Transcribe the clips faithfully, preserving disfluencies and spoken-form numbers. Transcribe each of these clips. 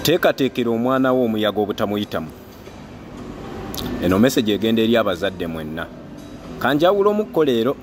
Teekateekera omwana wo omuyaga obutamuyitamu. Eno message egenda eri abazadde mwenna. Kanjawulo omukko leero.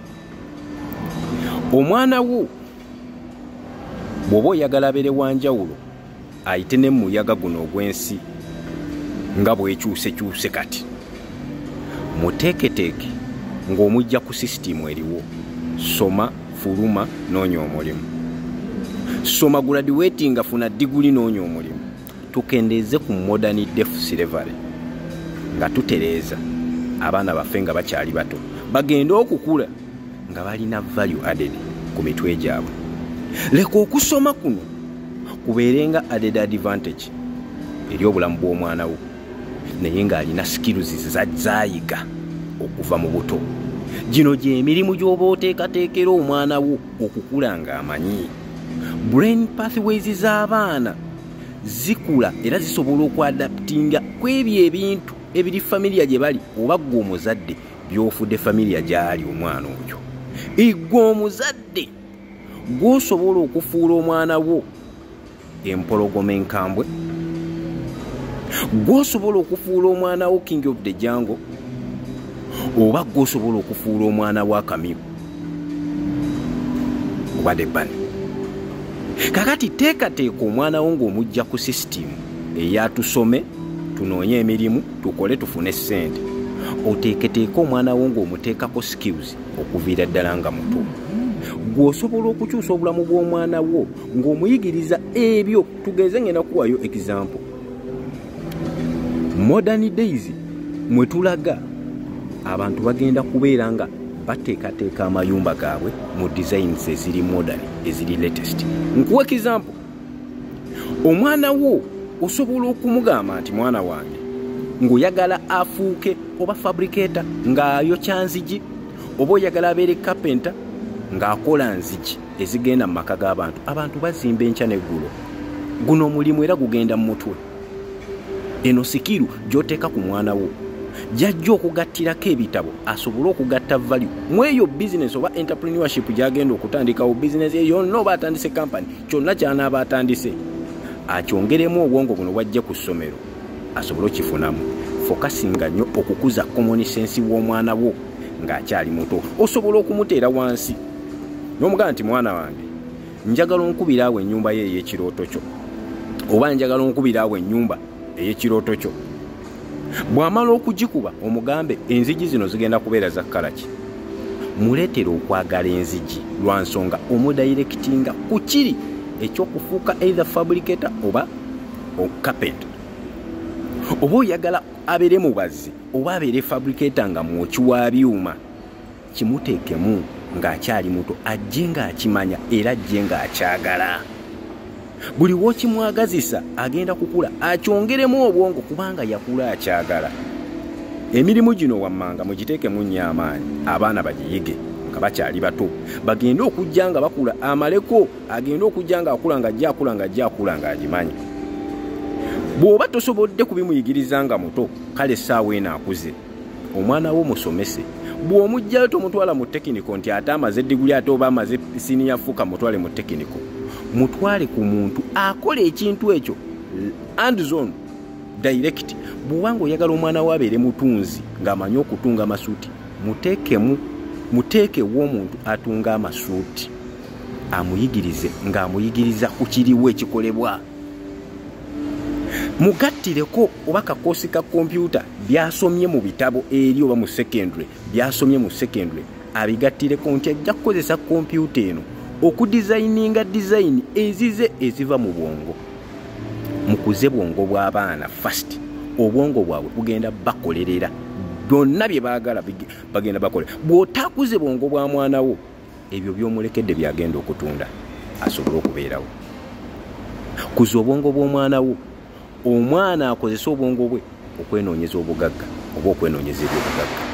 Omwana wo bw'oba oyagala abeere wanjawulo ayite ne muyaga guno ogw'ensi nga bwekyusekyuse kati. Muteeketeeke ng'omujja ku sisitimu eriwo. Soma, fuluma, noonya omulimu. Soma graduating afuna diguli noonya omulimu. Tukendeeze ku modern deaf slavery nga tutereeza abaana baffe nga bakyali bato bagenda okukula nga balina value added ku mitwe gyabwe. Leka okusoma kuno kubeerenga added advantage eri obulamu bw'omwana wo naye ng'alina skills zazaayiga okuva mu buto. Gino gy'emirimu gy'oba oteekateekera omwana wo okukula ng'amanyi. Brain pathways z'abaana zikula era zisobola okwadaptinga ku ebyo ebintu ebiri familia gye bali oba ggwe omuzadde by'ofudde familia gy'ali omwana oyo. Igwe omuzadde gw'osobola okufuula omwana wo empologoma enkambwe, gw'osobola okufuula omwana wo king of the jungle, oba gw'osobola okufuula omwana wo akamyu oba debani. Kakati teekateeka omwana wo ng'omujja ku sisitimu eyatusome tunoonye emirimu tukole tufune ssente. Oteeketeeka omwana wo ng'omuteekako skills okuviira ddala nga muto. Gw'osobola okukyusa obulamu bw'omwana wo ng'omuyigiriza ebyo. Tugeze ngenda kuwayo example. Modern days mwe tulaga abantu bagenda kubeera nga bateekateeka amayumba gaabwe mu designs eziri modern eziri latest. Nkuwa example. Omwana wo osobola okumugamba nti mwana wange ng'oyagala afuuke oba fabricator ng'ayokya nzigi, oba oyagala abeere carpenter ng'akola nzigi ezigenda mu maka g'abantu. Abantu bazimba enkya n'eggulo. Guno omulimu era gugenda mu mutwe. Eno sikiru gy'oteeka ku mwana wo jajja okugattirako ebitabo asobole okugatta value mweyo business oba entrepreneurship gy'agenda okutandikawo business ye yonna oba atandise company kyonna ky'anaaba atandise akyongeremu obwongo buno bwajje ku ssomero asobole okifunamu. Fokasinga nnyo okukuza common sense w'omwana wo ng'akyali muto. Osobola okumuteera wansi n'omugamba nti mwana wange njagala onkubira awo ennyumba ye ey'ekirooto kyo oba njagala onkubira awo ennyumba ey'ekirooto kyo. Bw'amala okugikuba omugambe enzigi zino zigenda kubeera za kkala ki. Muleetera okwagala enzigi lwa nsonga omudirectinga ku kiri ekyokufuuka either fabricator oba carpenter. Oba oyagala abeere mubazi oba abeere fabricator nga mwoki wa byuma, kimuteekemu ng'akyali muto ajje ng'akimanya era ajje ng'akyagala. Buli w'okimwagazisa agenda kukula akyongeremu obwongo kubanga yakula akyagala. Emirimu gino wammanga mugiteekemu nnyo amaanyi abaana bagiyige nga bakyali bato bagenda okujja nga bakula amaleko agenda okujja nga akula nga ajja akula nga ajja akula nga agimanyi. Bw'oba tosobodde kubimuyigiriza nga muto kale essaawa eno akuze omwana wo musomese. Bw'omugjayo tomutwala mu tekiniko nti ate amaze diguli ate oba amaze siniya fuka mutwale mu tekiniko. Mutwale ku muntu akola ekintu ekyo hands on direct. Bw'obanga oyagala omwana wo abeere mutunzi ng'amanyi okutunga amasuuti muteekemu muteekewo omuntu atunga amasuuti amuyigirize ng'amuyigiriza ku kiriwo ekikolebwa. Mugattireko oba kakoosi ka kompyuta byasomye mu bitabo eri oba mu secondary byasomye mu secondary abigattireko nti ajja kukozesa kompyuta eno okudesigninga design ezize eziva mu bwongo. Mukuze bwongo bw'abaana first. Obwongo bwabwe bugenda bakolerera byonna bye baagala bagenda bakolera. Bw'otakuze bwongo bwa mwana wo ebyo by'omulekedde byagenda okutunda asobole okubeerawo. Kuza obwongo bw'omwana wo. Omwana akozesa obwongo bwe okwenoonyeza obugagga oba okwenoonyeza ebyobugagga.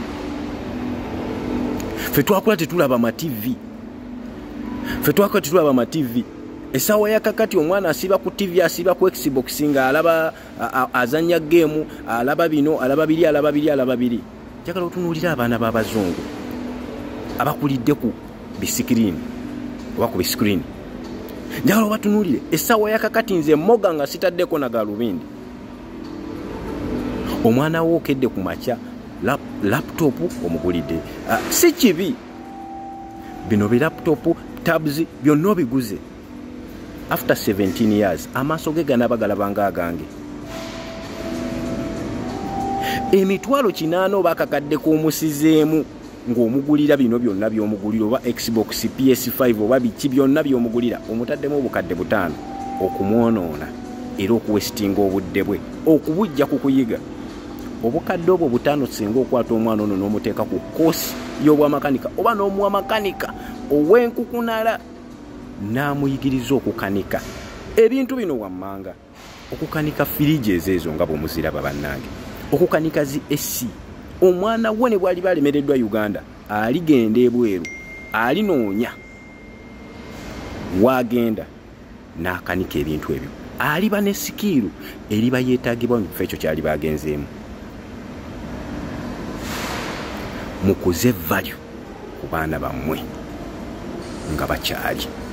Ffe twakula tetulaba ma T V. Ffe twakula tetulaba ma T V. Essaawa ya kakati omwana asiba ku T V asiba ku Xbox nga alaba azanya game alaba bino alaba biri alaba biri alaba biri. Njagala otunuulira abaana b'abazungu abakulidde ku bisikirini oba ku bisikirini njagala batunuulire essaawa yakakati nze moga nga sitaddeko na galubindi. Omwana wo okedde ku makya lap, laptop omugulidde. Uh, si kibi bino bi laptop tabs byonna biguze after seventeen years amaaso ge ganaba galabanga agange. Emitwalo kinaana oba akakadde k'omusizeemu ng'omugulira bino byonna by'omugulira oba Xbox, P S five oba biki byonna by'omugulira omutaddemu obukadde butaano okumwonoona era okuwesitinga obudde bwe okubujja ku kuyiga. Obukadde obwo butaano singa okwata omwana ono n'omuteeka ku koosi y'obwamakanika oba n'omuwa makanika ow'enkukunala n'amuyigiriza okukanika ebintu bino wammanga. Okukanika firiji ezeezo nga bw'omuziraba bannange, okukanika zi esi. Omwana we ne bwali balemereddwa Uganda aligenda ebweru alinoonya wagenda n'akanika ebintu ebyo aliba ne sikiiru eriba yeetaagibwa mu kifo ekyo kyali bagenzeemu. Mukuze value ku baana bammwe nga bakyali.